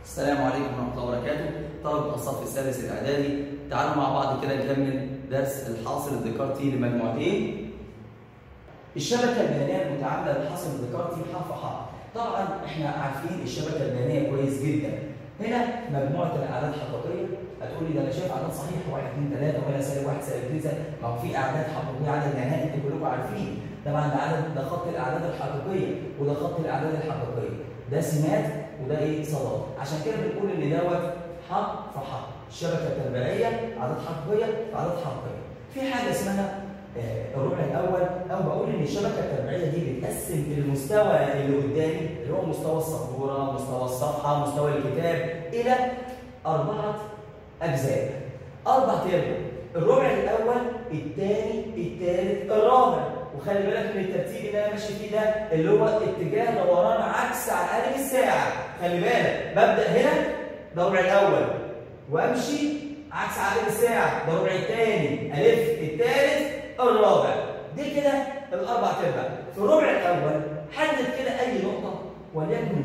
السلام عليكم ورحمة الله وبركاته. طلبة الصف السادس الإعدادي، تعالوا مع بعض كده نكمل درس الحاصل الديكارتي لمجموعتين. الشبكة البيانية المتعاملة للحاصل الديكارتي ح ف ح. طبعا احنا عارفين الشبكة البيانية كويس جدا. هنا مجموعة الأعداد حقيقية، هتقول لي ده أنا شايف أعداد صحيحة 1 2 3 وهنا سالب 1 سالب 2 سالب، ما هو في أعداد حقيقية عدد نهائي أنتوا كلكم عارفين. طبعا ده خط الأعداد الحقيقية وده خط الأعداد الحقيقية. ده سمات وده ايه؟ صادات. عشان كده بنقول ان دوت ح ف ح. الشبكه التربيعيه عدد حقيقيه في عدد حقيقيه. في حاجه اسمها الربع الاول، او بقول ان الشبكه التربيعيه دي بتقسم المستوى اللي قدامي اللي هو مستوى السبوره، مستوى الصفحه، مستوى الكتاب الى 4 اجزاء، 4 ارباع. الربع الاول، الثاني، الثالث، الرابع. وخلي بالك من الترتيب اللي انا ماشي فيه ده اللي هو اتجاه دوران عكس عقارب الساعه. خلي بالك ببدا هنا ده الربع الاول وامشي عكس عقارب الساعه، ده الربع الثاني، الف الثالث الرابع. دي كده الاربع ارباع. في الربع الاول حدد كده اي نقطه، وليكن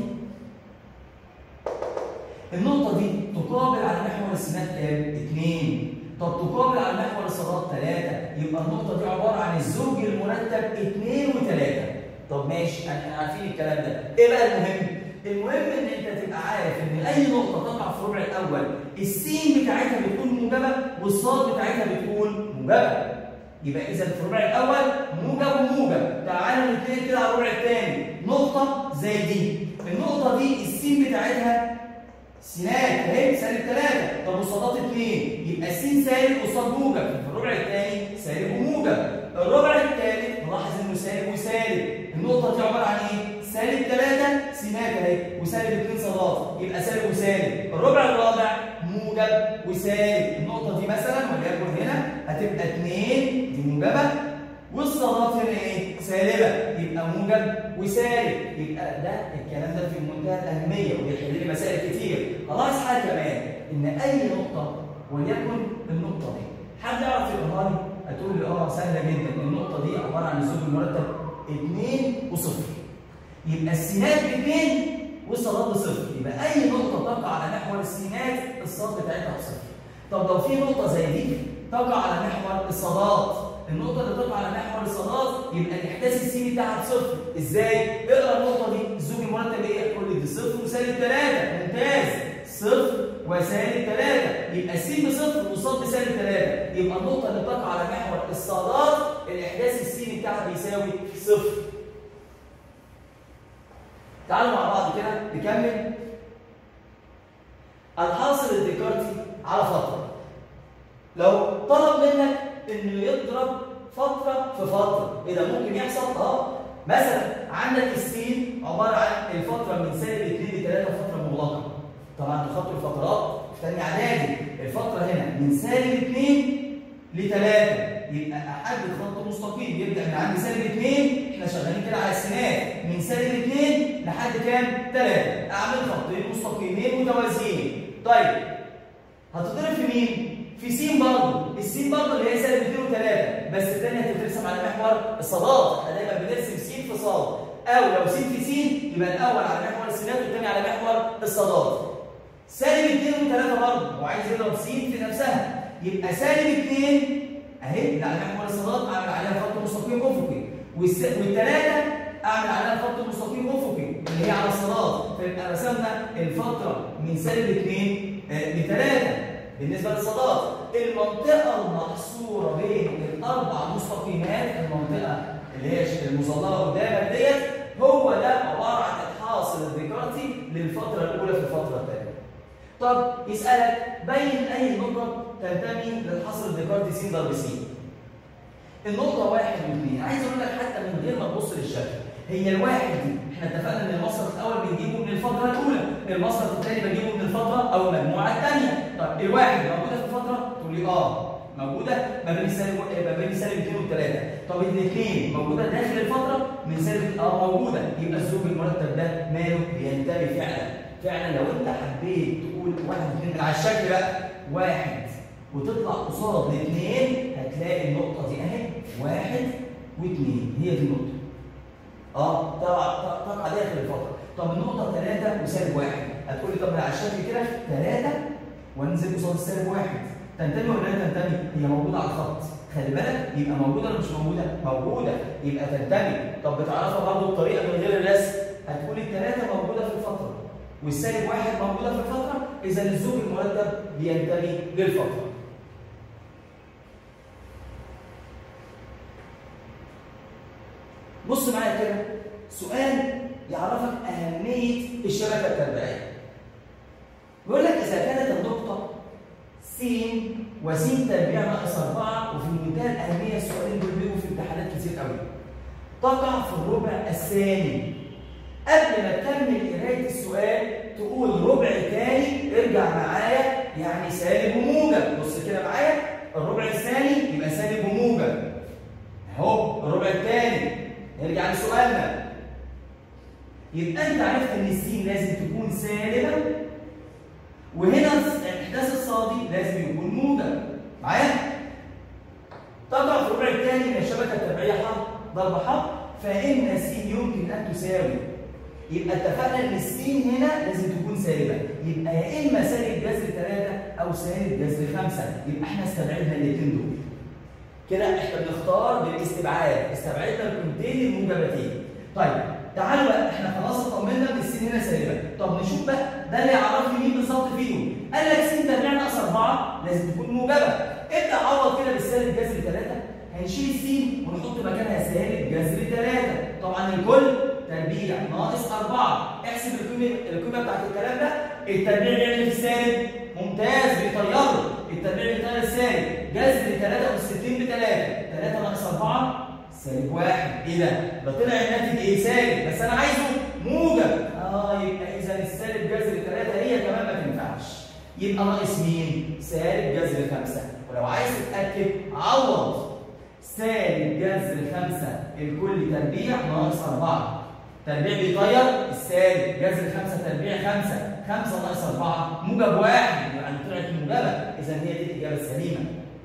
النقطه دي تقابل على محور السمات كام؟ 2. طب تقابل على محور الصادات 3، يبقى النقطة دي عبارة عن الزوج المرتب 2 و3. طب ماشي، احنا عارفين الكلام ده، ايه بقى المهم؟ المهم ان انت تبقى عارف ان اي نقطة تقع في الربع الأول السين بتاعتها بتكون موجبة والصاد بتاعتها بتكون موجبة. يبقى إذا في الربع الأول موجب وموجب. تعالوا نتكلم كده على الربع الثاني، نقطة زي دي، النقطة دي السين بتاعتها سينات اهي سالب 3، طب والصادات 2، يبقى السين سالب والصاد موجب. في الربع الثاني سالب وموجب. الربع الثالث نلاحظ انه سالب وسالب. النقطه دي عباره عن ايه؟ سالب 3 سينات اهي وسالب 2 صادات، يبقى سالب وسالب. الربع الرابع موجب وسالب. النقطه دي مثلا وليكن هنا هتبقى 2 دي موجبه والصادات هنا ايه؟ سالبه، يبقى موجب وسالب. يبقى ده الكلام ده في منتهى الاهميه وبيحل لي مسائل كتير. خلاص حاجه كمان ان اي نقطه وليكن النقطه دي، حد يعرف يقراها لي؟ هتقول لي سهله جدا، النقطه دي عباره عن الزوج المرتب 2 و0. يبقى السينات ب2 والصادات ب0، يبقى اي نقطه تقع على محور السينات الصاد بتاعتها ب0. طب لو في نقطه زي دي تقع على محور الصادات، النقطة اللي تقع على محور الصادات يبقى الإحداث السيني بتاعها بصفر. إزاي؟ اقرا النقطة دي، الزوج المرتب إيه؟ كل دي صفر وسالب 3، ممتاز، صفر وسالب 3، يبقى السين بصفر والصاد بسالب 3، يبقى النقطة اللي تقع على محور الصادات الإحداث السيني بتاعها بيساوي صفر. تعالوا مع بعض كده نكمل. الحاصل الديكارتي على فترة. لو طلب منك انه يضرب فتره في فتره، ايه ده ممكن يحصل؟ مثلا عندك السين عباره عن الفتره من سالب 2 ل 3 فتره مغلقه. طبعا انتوا خدتوا الفترات في ثانيه اعدادي، الفتره هنا من سالب 2 ل 3، يبقى احدد خط مستقيم يبدا من عند سالب 2، احنا شغالين كده على السينات من سالب 2 لحد كام؟ 3، اعمل خطين مستقيمين متوازيين. طيب هتضرب في مين؟ في س برضه، السين برضه اللي هي سالب 2 و3، بس الثانيه هتترسم على محور الصادات، احنا دايما بنرسم س في صاد، او لو س في س يبقى الاول على محور السينات والثاني على محور الصادات. سالب 2 و3 برضه هو عايز يضرب س في نفسها، يبقى سالب 2 اهي اللي على محور الصادات اعمل عليها خط مستقيم افقي، والثلاثه اعمل عليها خط مستقيم افقي اللي هي على الصادات، فيبقى رسمنا الفتره من سالب 2 ل 3. بالنسبه للصادات المنطقه المحصوره بين الاربع مستقيمات، المنطقه اللي هي المظلله قدامك ديت، هو ده عباره عن الحاصل الديكارتي للفتره الاولى في الفتره الثانيه. طب يسالك بين اي نقطه تنتمي للحاصل الديكارتي س ضرب س. النقطه 1 و2، عايز اقول لك حتى من غير ما تبص للشكل، هي الواحد دي احنا اتفقنا ان المصرف الاول بنجيبه من الفتره الاولى، المصرف الثاني بجيبه من الفتره او المجموعه الثانيه. طب الواحد موجوده في الفتره؟ تقول لي موجوده ما بين سالب 2 و3. طب الاثنين موجوده داخل الفتره من سالب موجوده، يبقى الزوج المرتب ده ماله؟ بينتمي فعلا. لو انت حبيت تقول 1 و2 من على الشكل بقى 1 وتطلع قصاد الاثنين هتلاقي النقطه دي اهي 1 و2، هي دي النقطه. تقع داخل الفتره. طب النقطة 3 وسالب 1 هتقول لي طب على الشكل كده 3 وانزل قصاد السالب 1 تنتمي ولا لا تنتمي؟ هي موجودة على الخط خلي بالك يبقى موجودة ولا مش موجودة؟ موجودة يبقى تنتمي. طب بتعرفها برضه بطريقة من غير الرسم هتقول الثلاثة موجودة في الفترة والسالب 1 موجودة في الفترة إذا الزوج المرتب بينتمي للفترة. بص معايا كده سؤال يعرفك أهمية الشبكة التربيعية. بيقول لك إذا كانت النقطة س وس تربيع ناقص 4 وفي منتهى الأهمية السؤالين دول بيجوا في امتحانات كتير قوي. تقع في الربع الثاني. قبل ما تكمل قراية السؤال تقول ربع تاني ارجع معايا يعني سالب وموجب. بص كده معايا الربع الثاني يبقى سالب وموجب. أهو الربع الثاني نرجع لسؤالنا. يبقى أنت عرفت إن السين لازم تكون سالبة وهنا الإحداث الصادي لازم يكون موجب. معايا؟ تقع في الربع الثاني من الشبكة التربيعية ح ضرب ح فإن س يمكن أن تساوي. يبقى اتفقنا إن السين هنا لازم تكون سالبة، يبقى يا إما سالب جذر 3 أو سالب جذر 5، يبقى إحنا استبعدنا الاثنين دول. كده إحنا بنختار بالاستبعاد، استبعدنا القيمتين الموجبتين. طيب تعالوا بقى احنا خلاص اطمنا ان السين هنا سالبه، طب نشوف بقى ده اللي يعرفني مين بالظبط فيهم. قال لك س تربيع ناقص 4 لازم تكون موجبه، ابدا عوض كده بالسالب جذر 3، هنشيل السين ونحط مكانها سالب جذر 3، طبعا الكل تربيع ناقص 4، احسب القيمه بتاعت الكلام ده، التربيع بيعمل في السالب، ممتاز بيطيره، التربيع بيطير السالب، جذر 63 ب 3، 3 ناقص 4 سالب 1. ايه ده طلع الناتج ايه؟ سالب، بس انا عايزه موجب. يبقى اذا السالب جذر 3 هي كمان ما تنفعش، يبقى ناقص مين؟ سالب جذر 5. ولو عايز تتاكد عوض سالب جذر 5 الكل تربيع ناقص 4، تربيع بيطير السالب، جذر 5 تربيع 5، 5 ناقص 4 موجب 1، يعني طلعت موجبه، اذا هي دي الاجابه السليمه.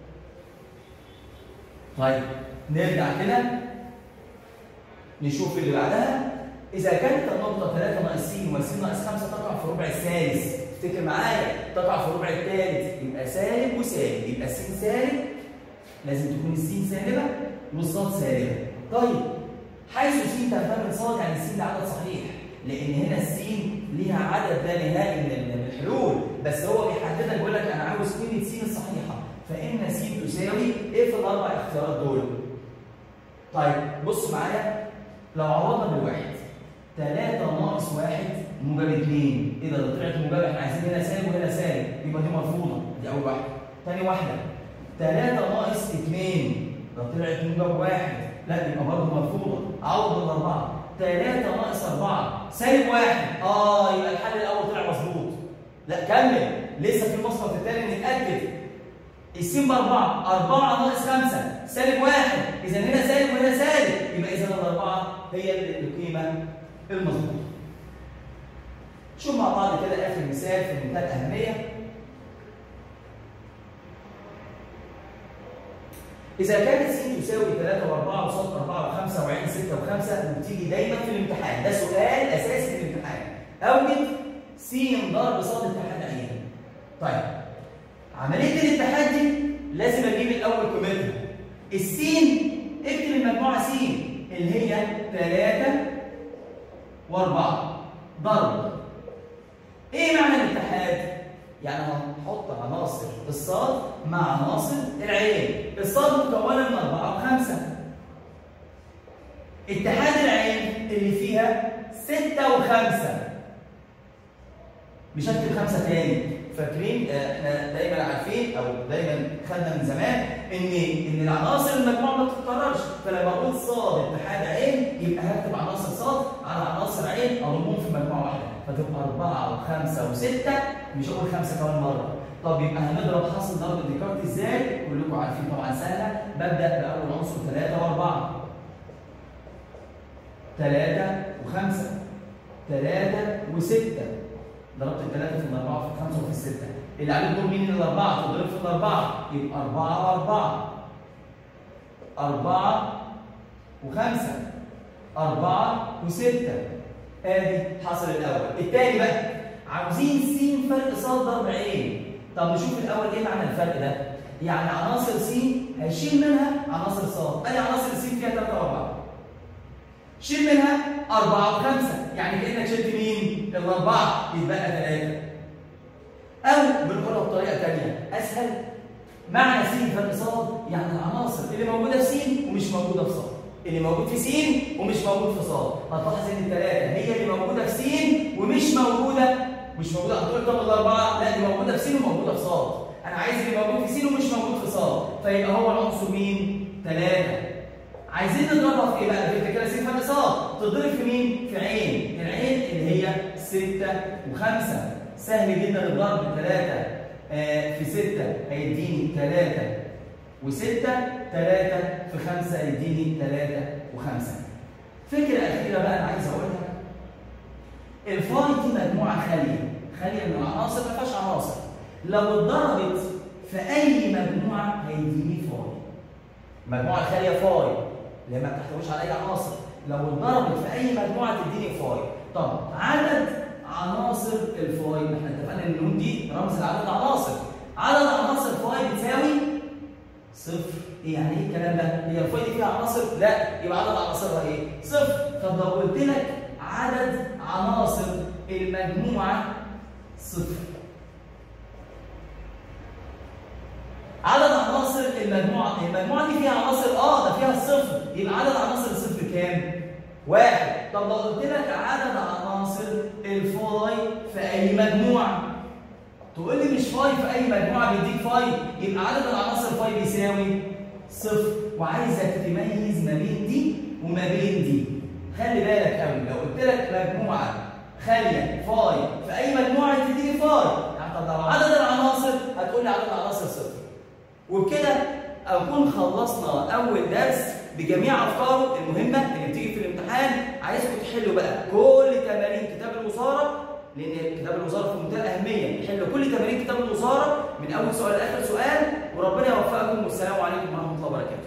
طيب نرجع كده نشوف اللي بعدها. إذا كانت النقطة 3 ناقص س وس ناقص 5 تقع في الربع الثالث، افتكر معايا تقع في الربع الثالث، يبقى سالب وسالب، يبقى س سالب لازم تكون السين سالبة والصاد سالبة. طيب حيث س ترتبط صاد يعني السين ده عدد صحيح، لأن هنا السين ليها عدد لا نهائي من الحلول، بس هو بيحدد لك بيقول لك أنا عاوز قيمة س الصحيحة، فإن س تساوي إيه في الأربع اختيارات دول؟ طيب بص معايا لو عوضنا بالواحد 3 ناقص 1 موجب 2، ايه ده طلعت موجبه، احنا عايزين هنا سالب وهنا سالب، يبقى دي مرفوضه، دي اول واحده. ثاني واحده 3 ناقص 2 ده طلعت موجب 1، لا يبقى برضه مرفوضه. عوض بالاربعه 3 ناقص 4 سالب 1، يبقى الحل الاول طلع مظبوط. لا كمل لسه في المصفى الثاني نتاكد. السين ب 4، 4 ناقص 5 سالب 1، اذا هنا سالب وهنا سالب، يبقى اذا الاربعه هي القيمه المظبوطه. شوف مع بعض كده اخر مثال في منتهى الاهميه. اذا كانت س تساوي 3 و4 وصاد 4 و5 وعين 6 و5 وبتيجي دايما في الامتحان، ده سؤال اساسي في الامتحان، اوجد س ضرب صاد اتحاد عين. طيب عمليه الاتحاد دي لازم اجيب الاول قيمتها. السين اكتب المجموعه س اللي هي 3 و4 ضرب. ايه معنى الاتحاد؟ يعني هنحط عناصر الصاد مع عناصر العين. الصاد مكونه من 4 و5. اتحاد العين اللي فيها 6 و5 بشكل 5 تاني. فاكرين احنا دايما عارفين او دايما خدنا من زمان ان العناصر المجموعه ما بتتكررش، فلما اقول صاد اتحاد عين يبقى هكتب عناصر صاد على عناصر عين اضمهم في مجموعه واحده، فتبقى 4 و5 و6، مش هقول 5 كمان مره. طب يبقى هنضرب حاصل ضرب ديكارت ازاي؟ كلكم عارفين طبعا سهله، ببدا باول عنصر 3 و4، 3 و5، 3 و6، ضربت الثلاثة في الأربعة في الخمسة وفي الستة، اللي عليه الدور مين؟ الأربعة، تضرب في الأربعة يبقى 4 و4، 4 و5، 4 و6، ادي حاصل الاول. الثاني بقى عاوزين س فرق ص ضرب عين. طب نشوف الاول ايه معنى الفرق ده؟ يعني عناصر س هشيل منها عناصر ص. ادي عناصر س فيها 3 و4. شيل منها 4 و5، يعني كانك شلت مين؟ الاربعه، يتبقى 3. او بنقولها بطريقه ثانيه اسهل، معنى س فرق ص يعني العناصر اللي موجوده في س ومش موجوده في ص. اللي موجود في س ومش موجود في ص. هتلاحظ ان الثلاثه هي اللي موجوده في س ومش موجوده هتقول طب الاربعه لا دي موجوده في س وموجوده في ص. انا عايز اللي موجود في س ومش موجود في ص، فيبقى هو العنصر مين؟ 3. عايزين نضربها في ايه بقى؟ في كده س فرق ص تضرب في مين؟ في عين. العين اللي هي 6 و5. سهل جدا الضرب. 3 في 6 هيديني 3 و6، 3 في 5 هيديني 3 و5. فكره اخيره بقى انا عايز اقولها، الفاي دي مجموعه خاليه من العناصر، ما فيهاش عناصر. لو اتضربت في اي مجموعه هيديني فاي. المجموعه الخاليه فاي اللي ما بتحتويش على اي عناصر، لو اتضربت في اي مجموعه تديني فاي. طب عدد عناصر الفاي، احنا اتفقنا ان النون دي رمز لعدد عناصر. عدد عناصر فاي بتساوي 0. ايه يعني ايه الكلام ده؟ هي الفاي دي فيها عناصر؟ لا، يبقى عدد عناصرها ايه؟ 0. طب لو قلت لك عدد عناصر المجموعه 0، عدد عناصر المجموعه دي فيها عناصر؟ ده فيها الصفر، يبقى عدد عناصر الصفر كام؟ 1. طب لو قلت لك عدد عناصر الفاي في اي مجموعه، تقول لي مش فاي في اي مجموعه بيديك فاي، يبقى عدد العناصر فاي بيساوي 0. وعايزك تميز ما بين دي وما بين دي. خلي بالك قوي، لو قلت لك مجموعه خاليه فاي في اي مجموعه تديني فاي، يعني طب لو عدد العناصر هتقول لي عدد العناصر 0. وبكده اكون خلصنا اول درس بجميع افكاره المهمه اللي بتيجي في الامتحان. عايزكم تحلوا بقى كل تمارين كتاب الوزاره، لان كتاب الوزاره في منتهى الاهميه. نحل كل تمارين كتاب الوزاره من اول سؤال لاخر سؤال، وربنا يوفقكم، والسلام عليكم ورحمه الله وبركاته.